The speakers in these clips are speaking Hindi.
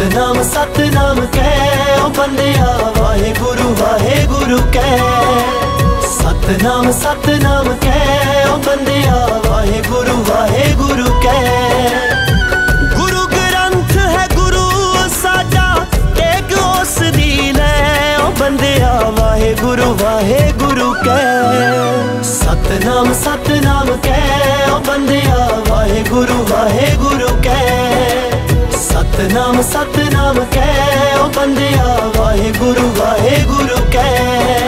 सतनाम सतनाम कह ओ बंदिया वाहेगुरु वाहेगुरु कह। सतनाम सतनाम कह ओ बंदिया वाहेगुरु वाहेगुरु कह। गुरु ग्रंथ है गुरु साडा टेक उस दी लै ओ बंदिया वाहेगुरु वाहेगुरु कह। सतनाम सतनाम कह ओ बंदिया वाहेगुरु वाहेगुरु कह। सतनाम सतनाम कह ओ बंदिया वाहेगुरु वाहेगुरु कह।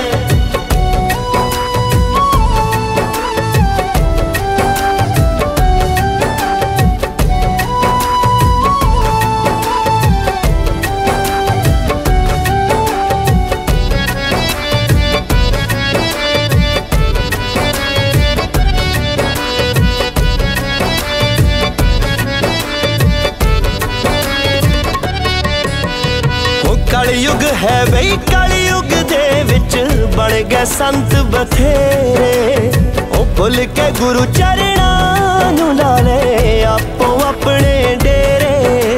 कलयुग है बई कलयुग दे विच बन गए संत बथेरे। ओ भुल के गुरु चरणां नूं ला ले आपो अपने डेरे।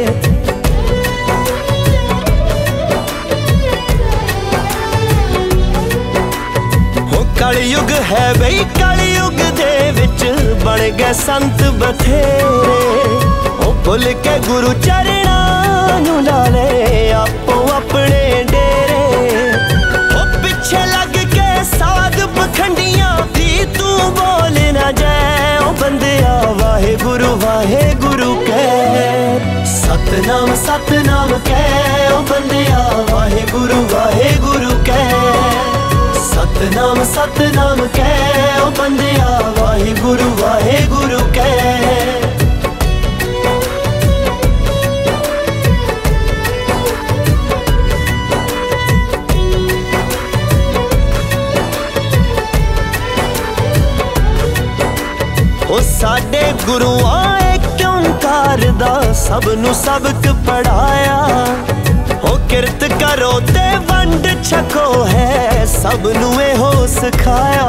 ओ कलयुग है बई कलयुग दे विच बन गए संत बथेरे। ओ भुल के गुरु चरणां नूं ला ले आपो अपने डेरे। ओ पिछे लग के साध पखंडियां दी तू बोल ना जाए ओ बंदिया वाहेगुरु वाहेगुरु कह। सतनाम सतनाम कह ओ बंदिया वाहेगुरु वाहेगुरु कह। सतनाम सतनाम कह ओ बंदिया वाहेगुरु वाहेगुरु कह। ओ साडे गुरुआं इक ओंकार दा सबनू सबक पढ़ाया। ओ किरत करो ते वंड छको है सबनू एहो सिखाया।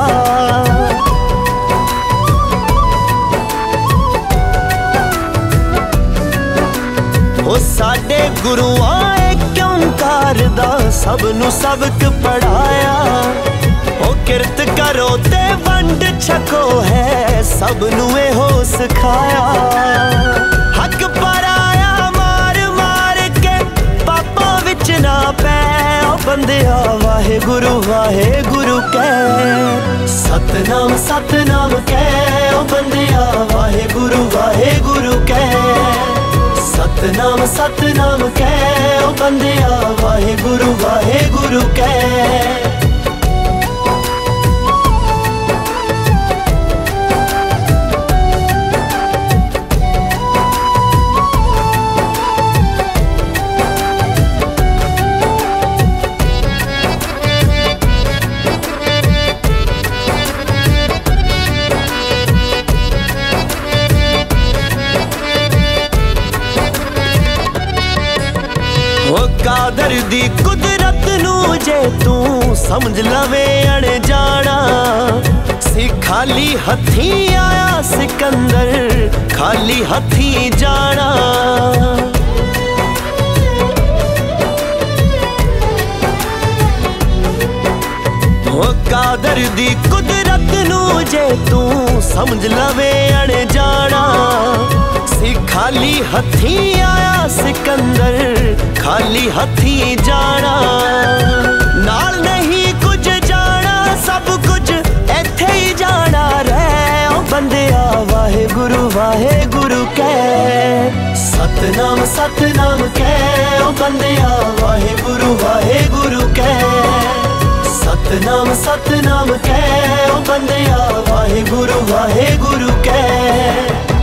ओ साडे गुरुआं इक ओंकार दा सबनू सबक पढ़ाया। ओ किरत करो ते वंड छको है सबनू एहो सिखाया। हक पराया मार मार के पापा विच ना पै ओ बंदिया वाहेगुरु वाहेगुरु कह। सतनाम सतनाम कह ओ बंदिया वाहेगुरु वाहेगुरु कह। सतनाम सतनाम कह ओ बंदिया वाहेगुरु वाहेगुरु कह। कादर दी कुदरत नू जे तू समझ लवे अनजाना। सी खाली हथी आया सिकंदर खाली हथी जाना। ओ कादर दी कुदरत नू जे तू समझ लवे अनजाना। सी खाली हथी आया सिकंदर खाली हथी जाना। नाल नहीं कुछ जाना सब कुछ इत्थे ही जाना रह ओ बंदिया वाहेगुरु वाहेगुरु कह। सतनाम सतनाम कह ओ बंदिया वाहेगुरु वाहेगुरु कह। सतनाम सतनाम कह ओ बंदिया वाहेगुरु वाहेगुरु कह।